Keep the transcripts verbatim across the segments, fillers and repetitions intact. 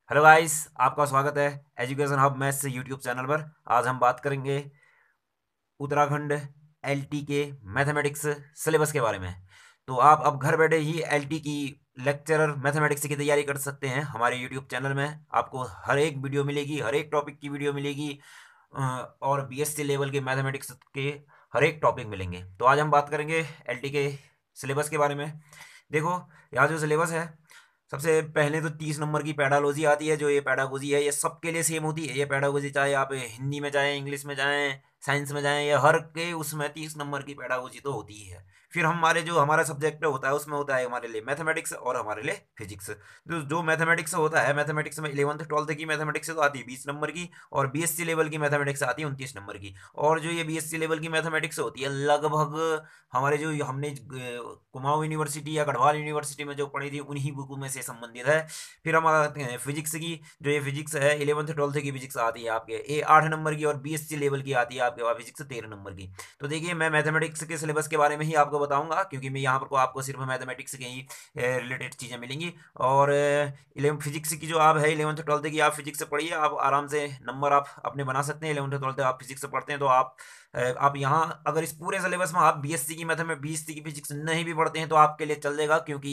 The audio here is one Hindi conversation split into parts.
हेलो गाइस, आपका स्वागत है education hub maths YouTube channel पर। आज हम बात करेंगे उत्तराखंड एलटी के मैथमेटिक्स सिलेबस के बारे में। तो आप अब घर बैठे ही एलटी की लेक्चरर मैथमेटिक्स की तैयारी कर सकते हैं। हमारे यूट्यूब चैनल में आपको हर एक वीडियो मिलेगी, हर एक टॉपिक की वीडियो मिलेगी। अ, और बीएससी लेवल के मैथमेटिक्स के हर एक टॉपिक मिलेंगे। तो आज हम बात करेंगे एलटी के सिलेबस के बारे में। देखो, यहाँ जो सिलेबस है, सबसे पहले तो तीस नंबर की पैडालॉजी आती है। जो ये पैडागोजी है ये सबके लिए सेम होती है। ये पैडागोजी चाहे आप हिंदी में जाएं, इंग्लिश में जाएं, साइंस में जाएं, या हर के उसमें तीस नंबर की पैडागोजी तो होती ही है। फिर हमारे जो हमारा सब्जेक्ट होता है उसमें होता है हमारे लिए मैथमेटिक्स और हमारे लिए फिजिक्स। जो जो मैथमेटिक्स होता है, मैथमेटिक्स में इलेवंथ ट्वेल्थ की मैथमेटिक्स तो आती है बीस नंबर की, और बीएससी लेवल की मैथमेटिक्स आती है उनतीस नंबर की। और जो ये बीएससी लेवल की मैथमेटिक्स होती है, लगभग हमारे जो हमने अ, कुमाऊं यूनिवर्सिटी या गढ़वाल यूनिवर्सिटी में जो पढ़ी थी उन्हीं बुक में से संबंधित है। फिर हम आते हैं फिजिक्स की। जो ये फिजिक्स है, इलेवंथ ट्वेल्थ की फिजिक्स आती है आपके ए आठ नंबर की, और बीएससी लेवल की आती है आपके पास फिजिक्स तेरह नंबर की। तो देखिए, मैं मैथमेटिक्स के सिलेबस के बारे में ही आपको बताऊंगा, क्योंकि मैं यहाँ पर को आपको सिर्फ मैथमेटिक्स के ही रिलेटेड चीज़ें मिलेंगी। और इलेवन फिजिक्स की जो आप है, इलेवंथ ट्वेल्थ की आप फिजिक्स से पढ़िए, आप आराम से नंबर आप अपने बना सकते हैं। इलेवंथ ट्वेल्थ आप फिजिक्स से पढ़ते हैं तो आप अ, आप यहाँ अगर इस पूरे सिलेबस में आप बीएससी की मैथमेटिक्स बीएससी की फिजिक्स नहीं भी पढ़ते हैं तो आपके लिए चल जाएगा, क्योंकि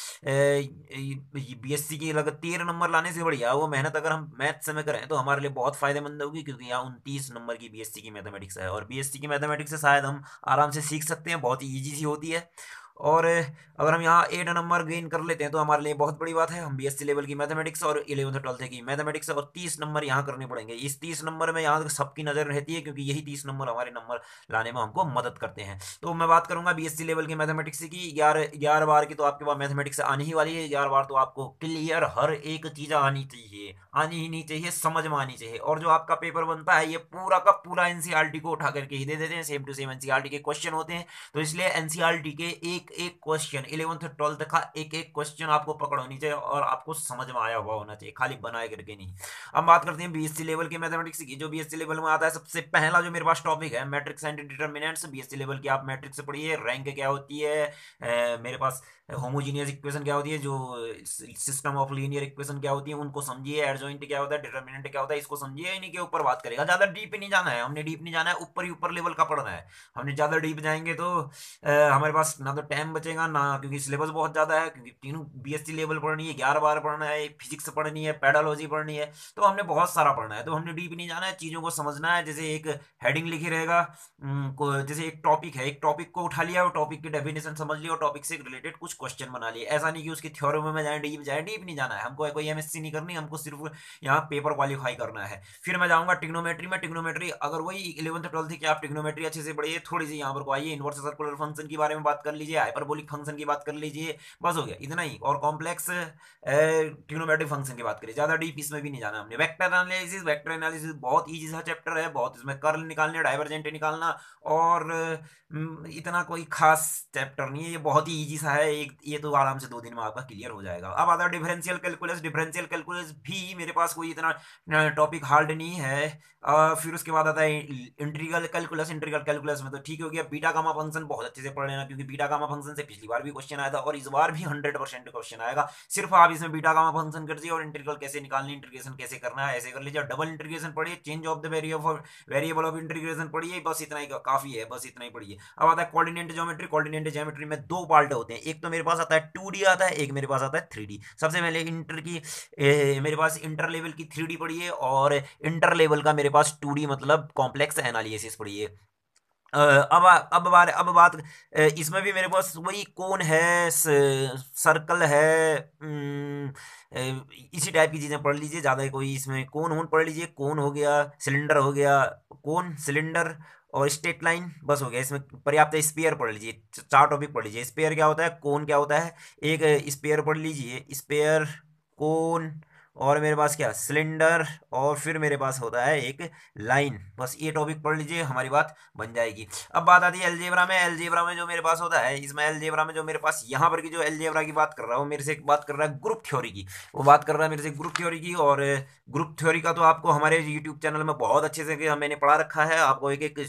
बीएससी की लगभग तेरह नंबर लाने से बढ़िया वो मेहनत अगर हम मैथ्स में करें तो हमारे लिए बहुत फायदेमंद होगी, क्योंकि यहाँ उनतीस नंबर की बीएससी की मैथमेटिक्स है। और बीएससी की मैथमेटिक्स से शायद हम आराम से सीख सकते हैं, बहुत ही ईजी सी होती है। और अगर हम यहाँ एट नंबर गेन कर लेते हैं तो हमारे लिए बहुत बड़ी बात है। हम बीएससी लेवल की मैथमेटिक्स और इलेवंथ ट्वेल्थ की मैथमेटिक्स और तीस नंबर यहाँ करने पड़ेंगे। इस तीस नंबर में यहाँ सबकी नज़र रहती है, क्योंकि यही तीस नंबर हमारे नंबर लाने में हमको मदद करते हैं। तो मैं बात करूंगा बीएससी लेवल की मैथमेटिक्स की। ग्यारह ग्यारह बार की तो आपके पास मैथमेटिक्स आनी ही वाली है। ग्यारह बार तो आपको क्लियर हर एक चीज़ आनी चाहिए, आनी ही नहीं चाहिए, समझ में आनी चाहिए। और जो आपका पेपर बनता है ये पूरा का पूरा एनसीईआरटी को उठा करके ही दे देते हैं, सेम टू सेम एनसीईआरटी के क्वेश्चन होते हैं। तो इसलिए एनसीईआरटी के एक एक क्वेश्चन, इलेवंथ ट्वेल्थ का एक एक क्वेश्चन आपको पकड़ होनी चाहिए और आपको समझ में आया हुआ होना चाहिए, खाली बनाए करके नहीं। अब बात करते हैं बीएससी लेवल की मैथमेटिक्स की। जो बीएससी लेवल में आता है, सबसे पहला जो मेरे पास टॉपिक है matrix and determinants. BSc level की आप मैट्रिक्स पढ़िए, रैंक क्या होती है, अ, मेरे पास होमोजीनियस इक्वेशन क्या होती है, जो सिस्टम ऑफ लीनियर इक्वेशन क्या होती है उनको समझिए, एडजॉइंट क्या होता है, डिटर्मिनेंट क्या होता है इसको समझिए। इन्हीं के ऊपर बात करेगा, ज्यादा डीप नहीं जाना है, हमने डीप नहीं जाना है, ऊपर ही ऊपर लेवल का पढ़ना है। हमने ज्यादा डीप जाएंगे तो अ, हमारे पास ना तो टाइम बचेगा ना, क्योंकि सिलेबस बहुत ज़्यादा है, क्योंकि तीनों बीएससी लेवल पढ़नी है, ग्यारह बार पढ़ना है, फिजिक्स पढ़नी है, पैडालॉजी पढ़नी है, तो हमने बहुत सारा पढ़ना है। तो हमने डीप नहीं जाना है, चीज़ों को समझना है। जैसे एक हेडिंग लिखी रहेगा, उम, को- जैसे एक टॉपिक है, एक टॉपिक को उठा लिया, वो टॉपिक की डेफिनेशन समझ लिया और टॉपिक से रिलेटेड कुछ क्वेश्चन बना लिए। ऐसा नहीं कि उसकी थ्योरम में जाए, डीप जाए, डीप नहीं जाना है हमको। कोई एमएससी नहीं करनी हमको, सिर्फ यहाँ पेपर क्वालिफाई करना है। फिर मैं जाऊंगा टिग्नोमेट्री में। टिग्नोमेट्री अगर वही इलेवंथ ट्वेल्थ की आप टिग्नोमेट्री अच्छे से पढ़िए, थोड़ी सी यहाँ पर को आइए, इनवर्स सर्कुलर फंक्शन के बारे में बात कर लीजिए, हाइपरबोलिक फंक्शन की बात कर लीजिए, बस हो गया इतना ही। और कॉम्प्लेक्स ट्रिग्नोमेट्रिक फंक्शन की बात करिए, ज्यादा डीप इसमें भी नहीं जाना हमने। वेक्टर एनालिसिस, वेक्टर एनालिसिस बहुत इजी सा चैप्टर है, बहुत इसमें कर्ल निकालने, डाइवर्जेंट निकालना, और हम्म, इतना कोई खास चैप्टर नहीं है, ये बहुत ही इजी सा है। एक ये तो आराम से दो दिन में आपका क्लियर हो जाएगा। अब आता है डिफरेंशियल कैलकुलस। डिफरेंशियल कैलकुलस भी मेरे पास कोई इतना टॉपिक हार्ड नहीं है। अ, फिर उसके बाद आता है इंटीग्रल कैलकुलस। इंटीग्रल कैलकुलस में तो ठीक हो गया, बीटा गामा फंक्शन बहुत अच्छे से पढ़ लेना, क्योंकि बीटा गामा फंक्शन से पिछली बार भी क्वेश्चन आया था और इस बार भी हंड्रेड परसेंट क्वेश्चन आएगा। सिर्फ आप इसमें बीटा गामा फंक्शन कर दीजिए और इंटीग्रल कैसे निकालनी, इंटीग्रेशन कैसे करना है ऐसे कर लीजिए। डबल इंटीग्रेशन पढ़िए, change of the variable variable of integration पढ़िए, बस इतना ही काफी है, बस इतना ही पढ़िए। अब आता है कोऑर्डिनेट ज्योमेट्री। कोऑर्डिनेट ज्योमेट्री में दो पार्ट होते हैं, एक तो मेरे पास आता है टू डी आता है, एक मेरे पास आता है थ्री डी। सबसे पहले इंटर की ए, मेरे पास इंटर लेवल की थ्री डी पढ़िए, और इंटर लेवल का मेरे पास टू डी मतलब कॉम्प्लेक्स एनालिसिस पढ़िए। अ, अब अब बार अब बात, अ, इसमें भी मेरे पास वही कोन है, सर्कल है, उम, अ, इसी टाइप की चीज़ें पढ़ लीजिए। ज़्यादा कोई इसमें कोन वोन पढ़ लीजिए, कोन हो गया, सिलेंडर हो गया, कोन सिलेंडर और स्ट्रेट लाइन, बस हो गया। इसमें पर्याप्त है। स्पेयर पढ़ लीजिए, च- चार टॉपिक पढ़ लीजिए। स्पेयर क्या होता है, कोन क्या होता है, एक स्पेयर पढ़ लीजिए, स्पेयर, कोन, और मेरे पास क्या सिलेंडर, और फिर मेरे पास होता है एक लाइन। बस ये टॉपिक पढ़ लीजिए, हमारी बात बन जाएगी। अब बात आती है अलजेब्रा में। अलजेब्रा में जो मेरे पास होता है, इसमें अलजेब्रा में जो मेरे पास यहाँ पर की जो अलजेब्रा की बात कर रहा हूँ, मेरे से एक बात कर रहा है ग्रुप थ्योरी की। वो बात कर रहा है मेरे से ग्रुप थ्योरी की, और ग्रुप थ्योरी का तो आपको हमारे यूट्यूब चैनल में बहुत अच्छे से कि मैंने पढ़ा रखा है, आपको एक एक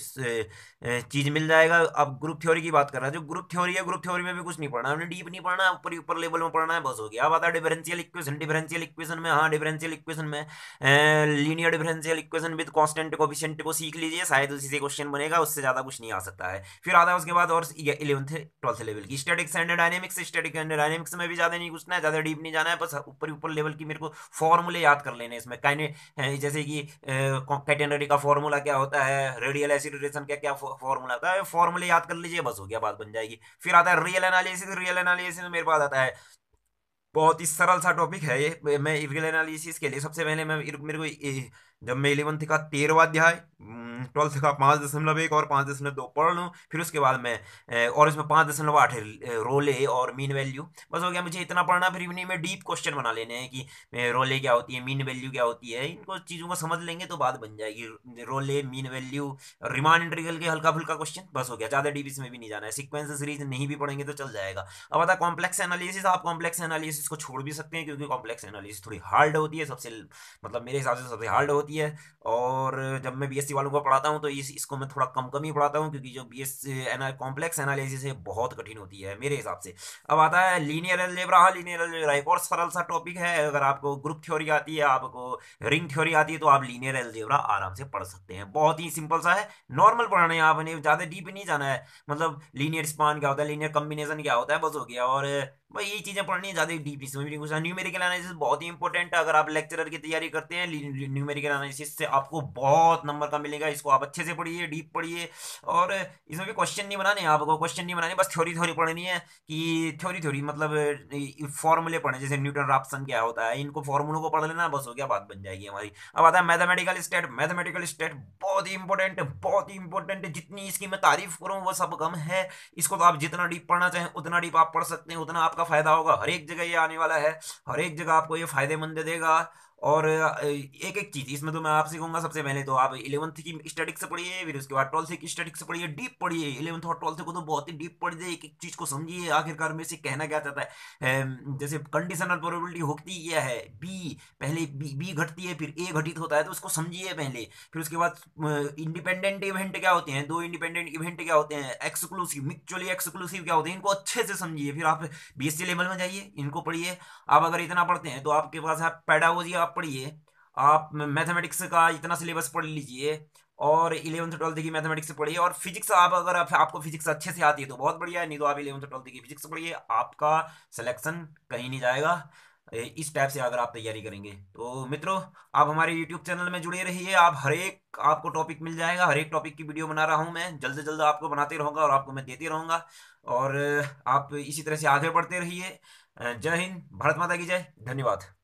चीज मिल जाएगा। अब ग्रुप थ्योरी की बात कर रहा है, जो ग्रुप थ्योरी है, ग्रुप थ्योरी में भी कुछ नहीं पढ़ना, हमने डीप नहीं पढ़ना, ऊपर ही ऊपर लेवल में पढ़ना है, बस हो गया। अब आता है डिफरेंशियल इक्वेशन। डिफरेंशियल इक्वेशन में हाँ डिफरेंशियल इक्वेशन में linear differential equation with constant coefficient को सीख लीजिए, शायद उसी से क्वेश्चन बनेगा, उससे ज़्यादा कुछ नहीं आ सकता है। फिर आता है उसके बाद और इलेवंथ ट्वेल्थ लेवल की statics and dynamics. Static and dynamics में भी ज़्यादा नहीं घुसना है, ज़्यादा डीप नहीं जाना है, बस ऊपर ऊपर लेवल की मेरे को फॉर्मूले याद कर लेने इसमें काइने, जैसे कि कैटेनरी का फॉर्मूला क्या होता है, रेडियल एसिडरेशन का क्या फॉर्मूला होता है, फॉर्मूले याद कर लीजिए, बस हो गया, बात बन जाएगी। फिर आता है रियल एनालिसिस। रियल एनालिसिस में मेरे पास आता है बहुत ही सरल सा टॉपिक है ये। मैं रियल एनालिसिस के लिए सबसे पहले मैं मेरे को ये- जब मैं इलेवंथ का तेरहवा अध्याय, ट्वेल्थ का पाँच दशमलव एक और पाँच दशमलव दो पढ़ लूँ, फिर उसके बाद मैं अ, और इसमें पाँच दशमलव आठ रोले और मीन वैल्यू, बस हो गया मुझे इतना पढ़ना। फिर इवनिंग में डीप क्वेश्चन बना लेने हैं कि अ, रोले क्या होती है, मीन वैल्यू क्या होती है, इनको चीज़ों को समझ लेंगे तो बात बन जाएगी। Rolle, mean value, Riemann integral के हल्का फुल्का क्वेश्चन, बस हो गया, ज़्यादा डीप इसमें भी नहीं जाना है। सीक्वेंस सीरीज नहीं भी पढ़ेंगे तो चल जाएगा। अब आता कॉम्प्लेक्स एनालिसिस। आप कॉम्प्लेक्स एनालिसिस को छोड़ भी सकते हैं क्योंकि कॉम्प्लेक्स एनालिसिस थोड़ी हार्ड होती है, सबसे मतलब मेरे हिसाब से सबसे हार्ड होती है। और जब मैं बीएससी वालों को पढ़ाता हूँ तो इस इसको मैं थोड़ा कम कम ही पढ़ाता हूँ, क्योंकि जो बीएससी एना कॉम्प्लेक्स एनालिसिस है बहुत कठिन होती है मेरे हिसाब से। अब आता है लीनियर अलजेब्रा। हाँ लीनियर अलजेब्रा एक और सरल सा टॉपिक है। अगर आपको ग्रुप थ्योरी आती है, आपको रिंग थ्योरी आती है, तो आप लीनियर अलजेब्रा आराम से पढ़ सकते हैं। बहुत ही सिंपल सा है, नॉर्मल पढ़ना है, आपने ज़्यादा डीप नहीं जाना है। मतलब लीनियर स्पान क्या होता है, लीनियर कम्बिनेशन क्या होता है, बस हो गया। और भाई यही चीज़ें पढ़नी है, ज़्यादा डीप इसमें भी नहीं घुसना। न्यूमेरिकल एनालिसिस बहुत ही इंपॉर्टेंट है। अगर आप लेक्चरर की तैयारी करते हैं, न्यूमेरिकल एनालिसिस से आपको बहुत नंबर का मिलेगा। इसको आप अच्छे से पढ़िए, डीप पढ़िए। और इसमें भी क्वेश्चन नहीं बनाने, आपको क्वेश्चन नहीं बनाने, बस थ्योरी थ्योरी पढ़नी है कि थ्योरी थ्योरी मतलब फॉर्मूले पढ़ने, जैसे न्यूटन राप्सन क्या होता है, इनको फॉर्मूलों को पढ़ लेना, बस हो गया, बात बन जाएगी हमारी। अब आता है मैथमेटिकल स्टेट। मैथमेटिकल स्टेट बहुत ही इंपॉर्टेंट है, बहुत ही इंपॉर्टेंट है। जितनी इसकी मैं तारीफ करूँ वो सब कम है। इसको तो आप जितना डीप पढ़ना चाहें उतना डीप आप पढ़ सकते हैं, उतना आपका फायदा होगा। हर एक जगह ये आने वाला है, हर एक जगह आपको ये फायदेमंद देगा। और एक एक चीज इसमें तो मैं आपसे कहूंगा, सबसे पहले तो आप इलेवंथ की स्टैटिक्स से पढ़िए, फिर उसके बाद ट्वेल्थ की स्टैटिक्स से पढ़िए, डीप पढ़िए। इलेवंथ और ट्वेल्थ को तो बहुत ही डीप पढ़िए, एक एक चीज को समझिए, आखिरकार में से कहना क्या चाहता है। अम, जैसे कंडीशनल प्रोबेबिलिटी होती क्या है, बी पहले बी बी घटती है फिर ए घटित होता है, तो उसको समझिए पहले। फिर उसके बाद इंडिपेंडेंट इवेंट क्या होते हैं, दो इंडिपेंडेंट इवेंट क्या होते हैं, एक्सक्लूसिव म्यूचुअली एक्सक्लूसिव क्या होते हैं, इनको अच्छे से समझिए। फिर आप बीएससी लेवल में जाइए, इनको पढ़िए। आप अगर इतना पढ़ते हैं तो आपके पास आप पेडागोजी आप पढ़िए, आप मैथमेटिक्स का इतना सिलेबस पढ़ लीजिए, और इलेवंथ ट्वेल्थ की मैथमेटिक्स पढ़िए। और फिजिक्स आप अगर आप, आपको फिजिक्स अच्छे से आती है तो बहुत बढ़िया है, नहीं तो आप इलेवंथ ट्वेल्थ की फिजिक्स पढ़िए, आपका सिलेक्शन कहीं नहीं जाएगा। ए, इस टाइप से अगर आप तैयारी करेंगे तो मित्रों, आप हमारे यूट्यूब चैनल में जुड़े रहिए। आप हर एक आपको टॉपिक मिल जाएगा, हर एक टॉपिक की वीडियो बना रहा हूँ मैं, जल्द से जल्द आपको बनाते रहूँगा और आपको मैं देते रहूँगा। और आप इसी तरह से आगे बढ़ते रहिए। जय हिंद, भारत माता की जय, धन्यवाद।